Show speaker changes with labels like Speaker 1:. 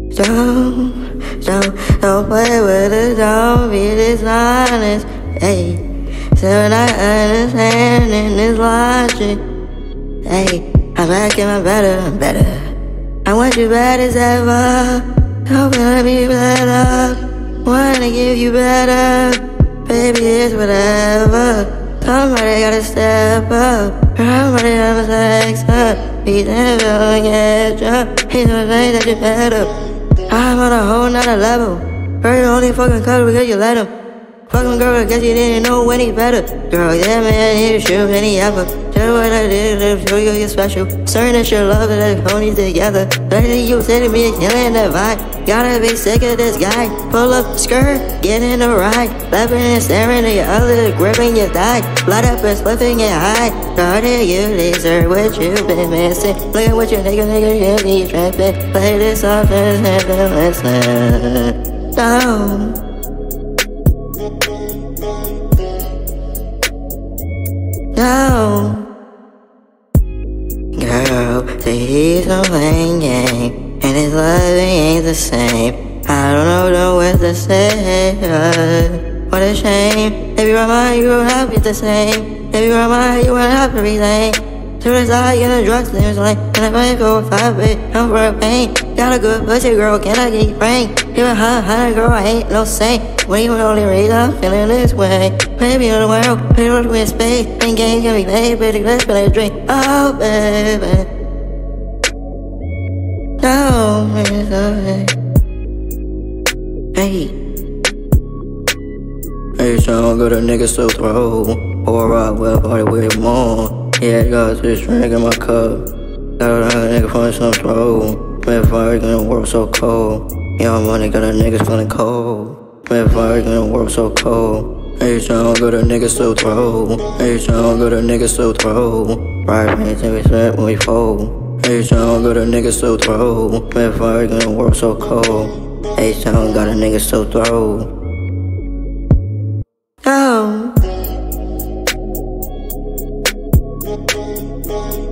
Speaker 1: Don't play with it, don't be dishonest. Hey, still not understanding this logic. Hey, I'm back and I'm better. I want you bad as ever. Hoping to be better. Wanna give you better. Baby, it's whatever. Somebody gotta step up. Somebody gotta sex up. He's never gonna get you. He's gonna say that you're better. I'm on a whole nother level. Girl, you only fucking cuddle because you let him. Fucking girl, I guess you didn't know when he's better. Girl, yeah, man, he's shoot any ever. Tell what I did to show you you're special. Certain that your love and the ponies together. Lately you said to me, killing the vibe. Gotta be sick of this guy. Pull up the skirt, get in the ride. Laughing and staring at your other, gripping your thigh. Light up and slipping your high. Started you deserve what you've been missing. Look at what your nigga, you be trapping. Play this off and listen. No. No, girl, say he's not playing game, and his loving ain't the same. I don't know what to say. What a shame. If you're mine, you won't have it the same. If you're mine, you won't have everything. To the side, in the drugs, there's like, and if I go 5 bit, I'm for a pain. Got a good pussy, girl, can I get you frank? You a hot girl, I ain't no saint. When you only reason I'm feeling this way. Baby in the world, people with space. And games can be played, but let's play a drink. Oh, baby. No, hey. Hey, so good a nigga still throw. Or I will party with more. Yeah, got this drink in my cup. Got another nigga from some throw. Been fired in the world so cold. Young money got a niggas feeling cold. Been fired in the world so cold. Hey, so good a nigga still throw. Hey, so good a nigga still throw. Right pants and we spent when we fold. Hey, so good a nigga still throw. Been fired in the world so cold. Hey, so got a nigga still throw. Oh.